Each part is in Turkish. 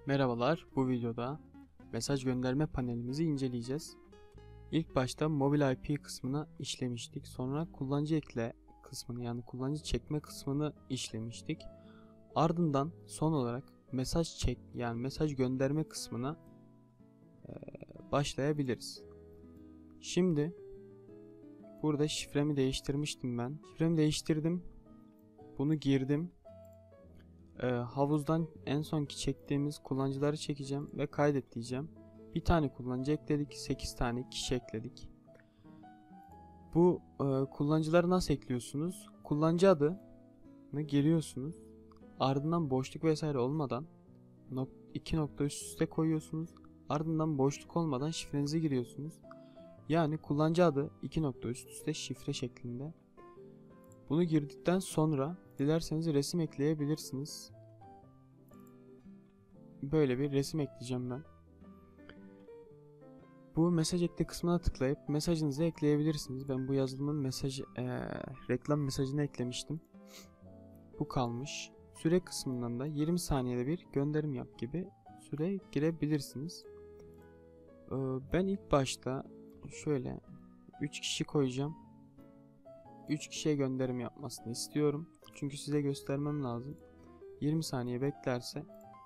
Merhabalar, bu videoda mesaj gönderme panelimizi inceleyeceğiz. İlk başta mobil IP kısmına işlemiştik. Sonra kullanıcı ekle kısmını yani kullanıcı çekme kısmını işlemiştik. Ardından son olarak mesaj çek yani mesaj gönderme kısmına başlayabiliriz. Şimdi burada şifremi değiştirmiştim ben. Şifremi değiştirdim. Bunu girdim. Havuzdan en sonki çektiğimiz kullanıcıları çekeceğim ve kaydet diyeceğim. Bir tane kullanıcı ekledik, 8 tane kişi ekledik. Bu kullanıcıları nasıl ekliyorsunuz? Kullanıcı adını giriyorsunuz. Ardından boşluk vesaire olmadan iki nokta üst üste koyuyorsunuz. Ardından boşluk olmadan şifrenizi giriyorsunuz. Yani kullanıcı adı iki nokta üst üste şifre şeklinde. Bunu girdikten sonra dilerseniz resim ekleyebilirsiniz. Böyle bir resim ekleyeceğim ben. Bu mesaj ekle kısmına tıklayıp mesajınızı ekleyebilirsiniz. Ben bu yazılımın reklam mesajını eklemiştim. Bu kalmış. Süre kısmından da 20 saniyede bir gönderim yap gibi süre girebilirsiniz. Ben ilk başta şöyle 3 kişi koyacağım. 3 kişiye gönderim yapmasını istiyorum. Çünkü size göstermem lazım. 20 saniye beklerse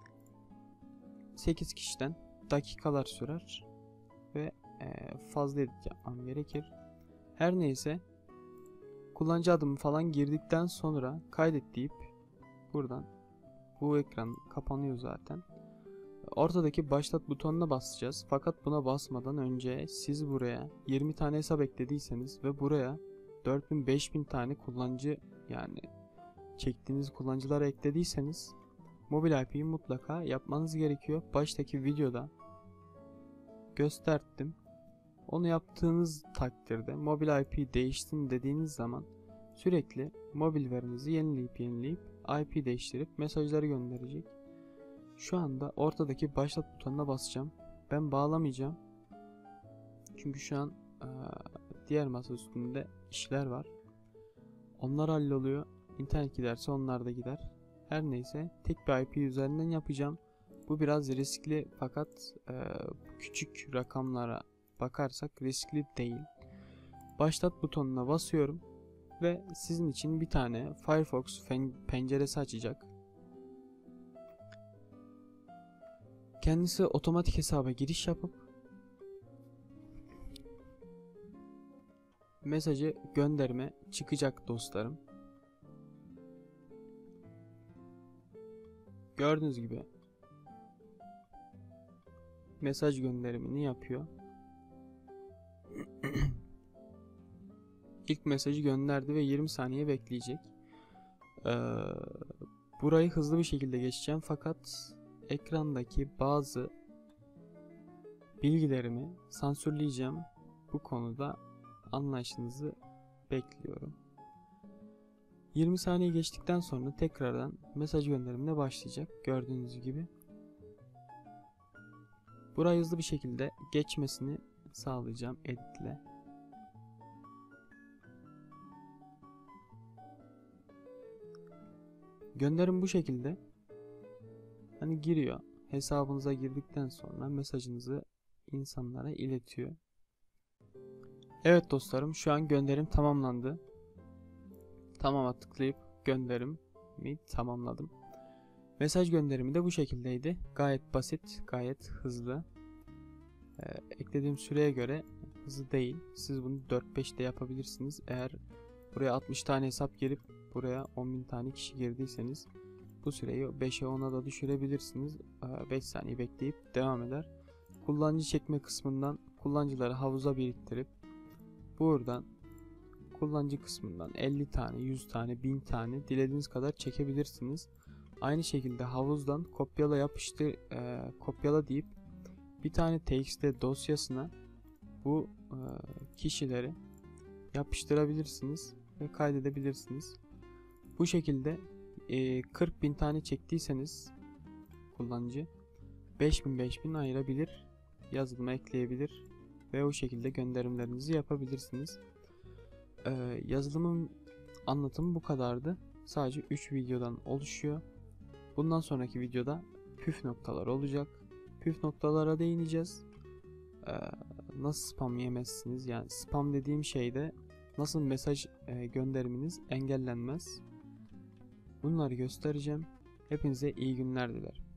8 kişiden dakikalar sürer ve fazla edit yapmam gerekir. Her neyse, kullanıcı adımı falan girdikten sonra kaydet deyip buradan bu ekran kapanıyor zaten. Ortadaki başlat butonuna basacağız. Fakat buna basmadan önce siz buraya 20 tane hesap eklediyseniz ve buraya 4000-5000 tane kullanıcı yani çektiğiniz kullanıcılara eklediyseniz mobil IP'yi mutlaka yapmanız gerekiyor. Baştaki videoda gösterdim. Onu yaptığınız takdirde mobil IP değiştin dediğiniz zaman sürekli mobil verinizi yenileyip IP değiştirip mesajları gönderecek. Şu anda ortadaki başlat butonuna basacağım. Ben bağlamayacağım. Çünkü şu an diğer masa üstünde işler var. Onlar halloluyor. İnternet giderse onlar da gider. Her neyse, tek bir IP üzerinden yapacağım. Bu biraz riskli fakat küçük rakamlara bakarsak riskli değil. Başlat butonuna basıyorum ve sizin için bir tane Firefox penceresi açacak. Kendisi otomatik hesaba giriş yapıp mesajı gönderme çıkacak dostlarım. Gördüğünüz gibi mesaj gönderimini yapıyor. İlk mesajı gönderdi ve 20 saniye bekleyecek. Burayı hızlı bir şekilde geçeceğim fakat ekrandaki bazı bilgilerimi sansürleyeceğim. Bu konuda anlayışınızı bekliyorum. 20 saniye geçtikten sonra tekrardan mesaj gönderimine başlayacak. Gördüğünüz gibi. Burayı hızlı bir şekilde geçmesini sağlayacağım editle. Gönderim bu şekilde. Hani giriyor. Hesabınıza girdikten sonra mesajınızı insanlara iletiyor. Evet dostlarım, şu an gönderim tamamlandı. Tamam'a tıklayıp gönderimi tamamladım. Mesaj gönderimi de bu şekildeydi. Gayet basit, gayet hızlı. Eklediğim süreye göre hızlı değil. Siz bunu 4-5 de yapabilirsiniz. Eğer buraya 60 tane hesap girip buraya 10.000 tane kişi girdiyseniz bu süreyi 5'e 10'a da düşürebilirsiniz. 5 saniye bekleyip devam eder. Kullanıcı çekme kısmından kullanıcıları havuza biriktirip buradan kullanıcı kısmından 50 tane, 100 tane, 1000 tane dilediğiniz kadar çekebilirsiniz. Aynı şekilde havuzdan kopyala yapıştır, kopyala deyip bir tane txt dosyasına bu kişileri yapıştırabilirsiniz ve kaydedebilirsiniz. Bu şekilde 40.000 tane çektiyseniz kullanıcı 5000 ayırabilir, yazılıma ekleyebilir ve o şekilde gönderimlerinizi yapabilirsiniz. Yazılımın anlatımı bu kadardı. Sadece 3 videodan oluşuyor. Bundan sonraki videoda püf noktalar olacak. Püf noktalara değineceğiz. Nasıl spam yemezsiniz? Yani spam dediğim şeyde nasıl mesaj gönderiminiz engellenmez. Bunları göstereceğim. Hepinize iyi günler dilerim.